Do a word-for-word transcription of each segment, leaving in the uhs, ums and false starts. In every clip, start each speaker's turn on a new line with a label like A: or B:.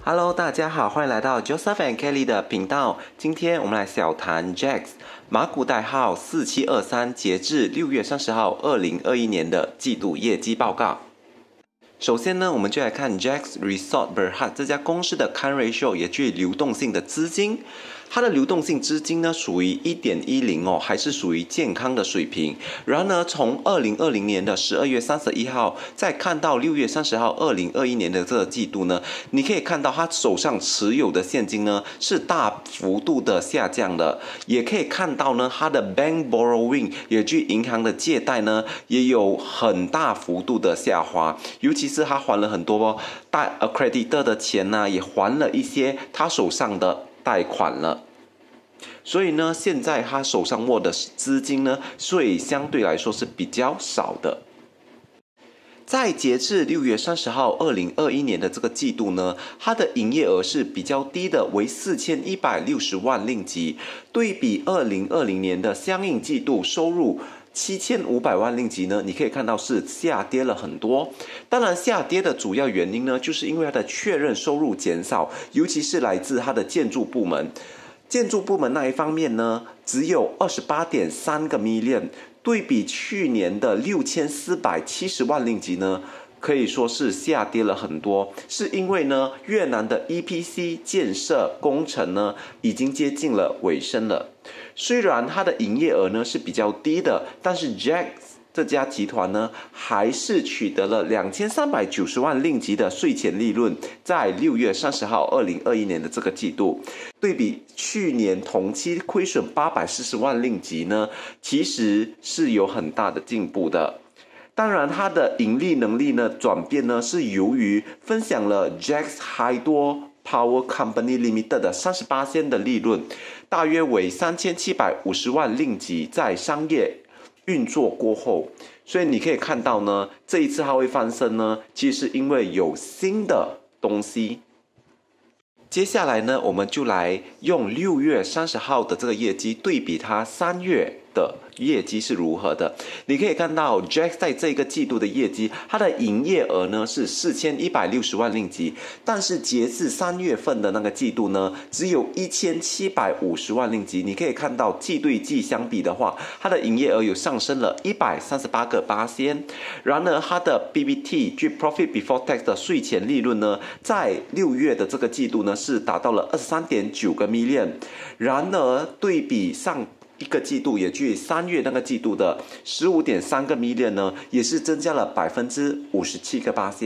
A: Hello， 大家好，欢迎来到 Joseph and Kelly 的频道。今天我们来小谈 J A K S 马股代号四七二三，截至六月三十号，二零二一年的季度业绩报告。首先呢，我们就来看 J A K S Resources Berhad 这家公司的 Current Ratio， 也具流动性的资金。它的流动性资金呢属于 一点一零 哦，还是属于健康的水平。然而呢，从二零二零年的十二月三十一号，再看到六月三十号，二零二一年的这个季度呢，你可以看到他手上持有的现金呢是大幅度的下降的，也可以看到呢，他的 bank borrowing 也据银行的借贷呢也有很大幅度的下滑，尤其是他还了很多贷 accreditor 的钱呢、啊，也还了一些他手上的贷款了。所以呢，现在他手上握的资金呢，所以相对来说是比较少的。在截至六月三十号，二零二一年的这个季度呢，它的营业额是比较低的，为四千一百六十万令吉，对比二零二零年的相应季度收入七千五百万令吉呢，你可以看到是下跌了很多。当然，下跌的主要原因呢，就是因为它的确认收入减少，尤其是来自它的建筑部门。建筑部门那一方面呢，只有 二十八点三个 million， 对比去年的六千四百七十万令吉呢，可以说是下跌了很多。是因为呢，越南的 E P C 建设工程呢，已经接近了尾声了。虽然它的营业额呢是比较低的，但是 J A K S 这家集团呢，还是取得了两千三百九十万令吉的税前利润，在六月三十号，二零二一年的这个季度，对比去年同期亏损八百四十万令吉呢，其实是有很大的进步的。当然，它的盈利能力呢转变呢，是由于分享了 J A K S Hydro Power Company Limited 的 百分之三十八 的利润，大约为三千七百五十万令吉，在商业运作过后，所以你可以看到呢，这一次它会翻身呢，其实是因为有新的东西。接下来呢，我们就来用六月三十号的这个业绩对比它三月的业绩是如何的。你可以看到 J A K S 在这个季度的业绩，它的营业额呢是四千一百六十万令吉，但是截至三月份的那个季度呢，只有一千七百五十万令吉。你可以看到季对季相比的话，它的营业额有上升了 百分之一百三十八。然而它的 P B T 据 Profit Before Tax 的税前利润呢，在六月的这个季度呢是达到了 二十三点九个 million。然而对比上一个季度，也距三月那个季度的 十五点三个 million 呢，也是增加了 百分之五十七。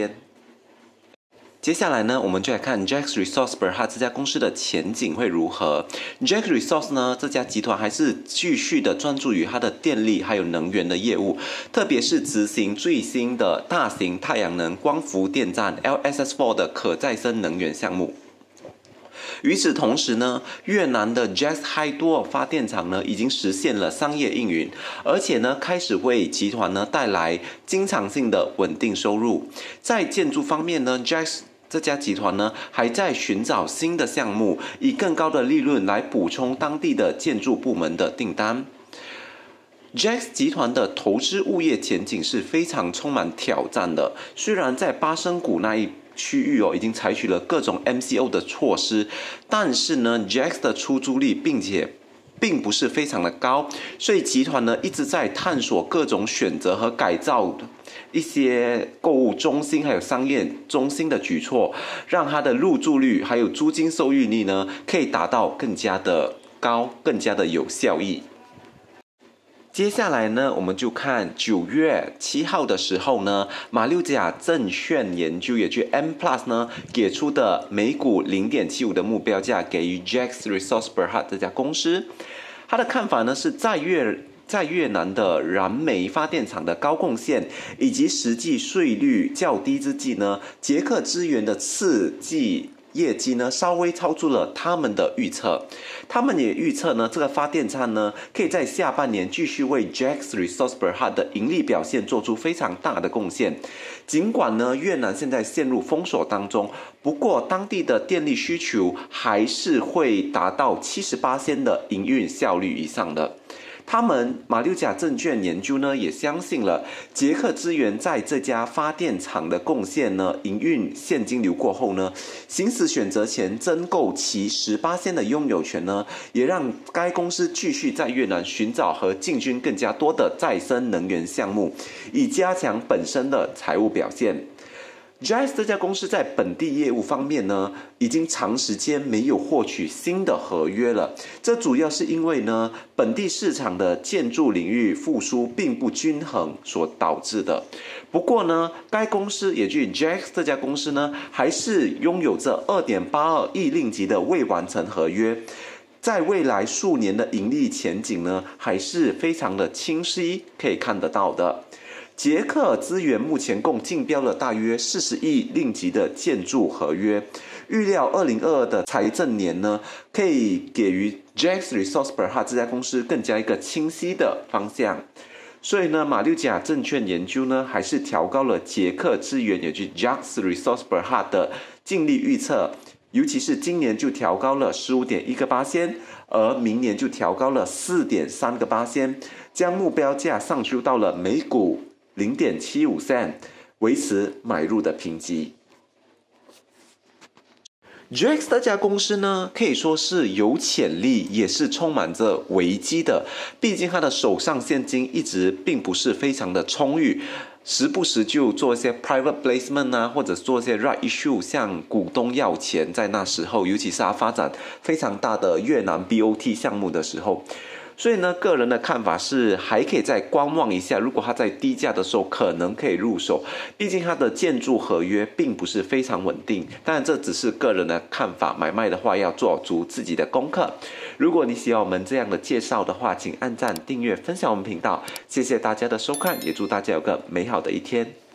A: 接下来呢，我们就来看 J A K S Resources Berhad 这家公司的前景会如何。J A K S Resources 呢，这家集团还是继续的专注于它的电力还有能源的业务，特别是执行最新的大型太阳能光伏电站 L S S 四 的可再生能源项目。与此同时呢，越南的 J A K S Hydro 发电厂呢已经实现了商业营运，而且呢开始为集团呢带来经常性的稳定收入。在建筑方面呢 ，J A K S 这家集团呢还在寻找新的项目，以更高的利润来补充当地的建筑部门的订单。J A K S 集团的投资物业前景是非常充满挑战的，虽然在巴生谷那一区域哦，已经采取了各种 M C O 的措施，但是呢 ，J A K S 的出租率并且并不是非常的高，所以集团呢一直在探索各种选择和改造一些购物中心还有商业中心的举措，让它的入住率还有租金收益率呢可以达到更加的高，更加的有效益。接下来呢，我们就看九月七号的时候呢，马六甲证券研究也就 M Plus 呢给出的每股 零点七五 的目标价给予 J A K S Resources Berhad 这家公司。他的看法呢是在越在越南的燃煤发电厂的高贡献以及实际税率较低之际呢，捷克资源的次季业绩呢稍微超出了他们的预测，他们也预测呢这个发电厂呢可以在下半年继续为 J A K S Resources Berhad 的盈利表现做出非常大的贡献。尽管呢越南现在陷入封锁当中，不过当地的电力需求还是会达到 百分之七十八 的营运效率以上的。 他们马六甲证券研究呢也相信了捷克资源在这家发电厂的贡献呢，营运现金流过后呢，行使选择权增购其 百分之十 的拥有权呢，也让该公司继续在越南寻找和进军更加多的再生能源项目，以加强本身的财务表现。J A K S 这家公司在本地业务方面呢，已经长时间没有获取新的合约了。这主要是因为呢，本地市场的建筑领域复苏并不均衡所导致的。不过呢，该公司也据 J A K S 这家公司呢，还是拥有着 二点八二亿令吉的未完成合约。在未来数年的盈利前景呢，还是非常的清晰，可以看得到的。捷克资源目前共竞标了大约四十亿令吉的建筑合约，预料二零二二的财政年呢，可以给予 J A K S Resources Berhad 这家公司更加一个清晰的方向。所以呢，马六甲证券研究呢，还是调高了捷克资源，也就是 J A K S Resources Berhad 的净利预测，尤其是今年就调高了 百分之十五点一， 而明年就调高了 百分之四点三， 将目标价上修到了每股 零点七五 cent， 维持买入的评级。J A K S 这家公司呢，可以说是有潜力，也是充满着危机的。毕竟它的手上现金一直并不是非常的充裕，时不时就做一些 private placement 啊，或者做一些 right issue， 向股东要钱。在那时候，尤其是它发展非常大的越南 B O T 项目的时候。所以呢，个人的看法是还可以再观望一下，如果它在低价的时候可能可以入手，毕竟它的建筑合约并不是非常稳定。当然这只是个人的看法，买卖的话要做足自己的功课。如果你喜欢我们这样的介绍的话，请按赞、订阅、分享我们频道，谢谢大家的收看，也祝大家有个美好的一天。